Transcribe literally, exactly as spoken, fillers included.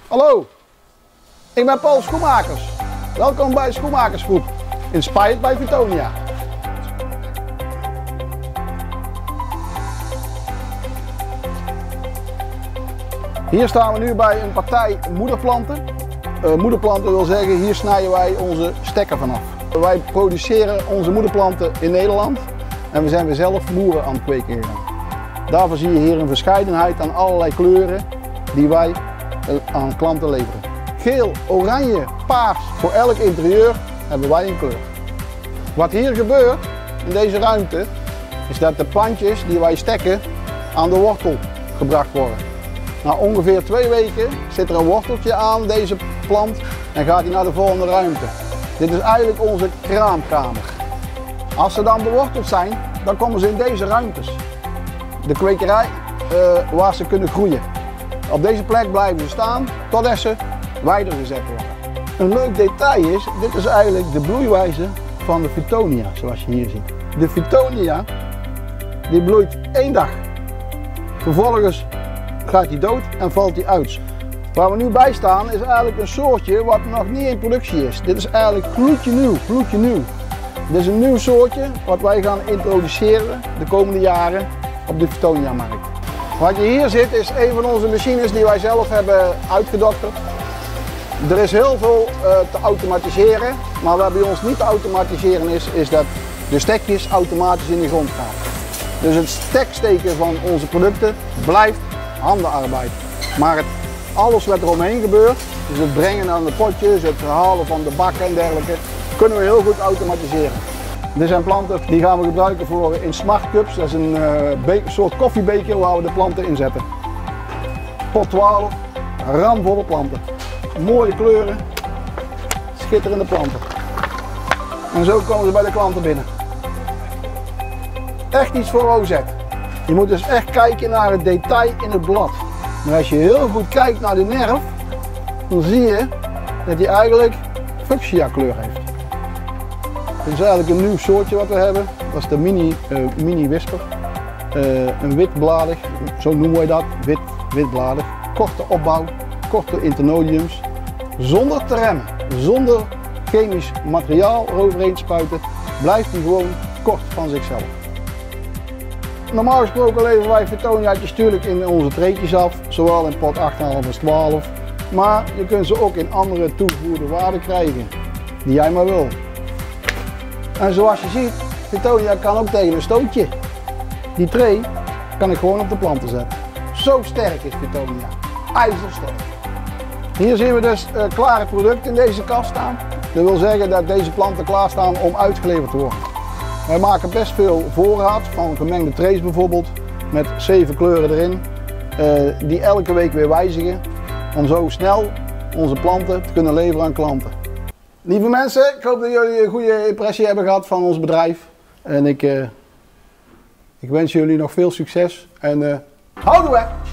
Hallo, ik ben Paul Schoenmakers. Welkom bij Schoenmakersgroep, inspired bij Fytonia. Hier staan we nu bij een partij moederplanten. Uh, moederplanten wil zeggen, hier snijden wij onze stekker vanaf. Wij produceren onze moederplanten in Nederland en we zijn weer zelf moeren aan het kweken gegaan. Daarvoor zie je hier een verscheidenheid aan allerlei kleuren die wij aan klanten leveren. Geel, oranje, paars, voor elk interieur hebben wij een kleur. Wat hier gebeurt in deze ruimte is dat de plantjes die wij stekken aan de wortel gebracht worden. Na ongeveer twee weken zit er een worteltje aan deze plant en gaat hij naar de volgende ruimte. Dit is eigenlijk onze kraamkamer. Als ze dan beworteld zijn, dan komen ze in deze ruimtes. De kwekerij uh, waar ze kunnen groeien. Op deze plek blijven ze staan totdat ze wijder gezet worden. Een leuk detail is, dit is eigenlijk de bloeiwijze van de Fytonia, zoals je hier ziet. De Fytonia die bloeit één dag. Vervolgens gaat hij dood en valt hij uit. Waar we nu bij staan is eigenlijk een soortje wat nog niet in productie is. Dit is eigenlijk gloedje nieuw, gloedje nieuw. Dit is een nieuw soortje wat wij gaan introduceren de komende jaren op de Fytonia-markt. Wat je hier ziet is een van onze machines die wij zelf hebben uitgedokterd. Er is heel veel uh, te automatiseren, maar wat bij ons niet te automatiseren is, is dat de stekjes automatisch in de grond gaan. Dus het steksteken van onze producten blijft handenarbeid. Maar het, alles wat er omheen gebeurt, dus het brengen aan de potjes, het halen van de bakken en dergelijke, kunnen we heel goed automatiseren. Dit zijn planten die gaan we gebruiken voor in Smart Cups. Dat is een uh, soort koffiebeker waar we de planten in zetten. Pot twaalf, ramvolle planten. Mooie kleuren, schitterende planten. En zo komen ze bij de klanten binnen. Echt iets voor O Z. Je moet dus echt kijken naar het detail in het blad. Maar als je heel goed kijkt naar de nerf, dan zie je dat hij eigenlijk fuchsia kleur heeft. Dit is eigenlijk een nieuw soortje wat we hebben. Dat is de mini, uh, mini wisper. Uh, een witbladig, zo noemen wij dat, wit, witbladig. Korte opbouw, korte internodiums. Zonder te remmen, zonder chemisch materiaal eroverheen te spuiten, blijft hij gewoon kort van zichzelf. Normaal gesproken leveren wij Fytoniaatjes natuurlijk in onze treetjes af, zowel in pot acht komma vijf als twaalf. Maar je kunt ze ook in andere toegevoegde waarden krijgen, die jij maar wil. En zoals je ziet, Fytonia kan ook tegen een stootje. Die tray kan ik gewoon op de planten zetten. Zo sterk is Fytonia, ijzersterk. Hier zien we dus uh, klare producten in deze kast staan. Dat wil zeggen dat deze planten klaarstaan om uitgeleverd te worden. Wij maken best veel voorraad van gemengde trays bijvoorbeeld, met zeven kleuren erin, uh, die elke week weer wijzigen, om zo snel onze planten te kunnen leveren aan klanten. Lieve mensen, ik hoop dat jullie een goede impressie hebben gehad van ons bedrijf. En ik, uh, ik wens jullie nog veel succes en uh, houden we!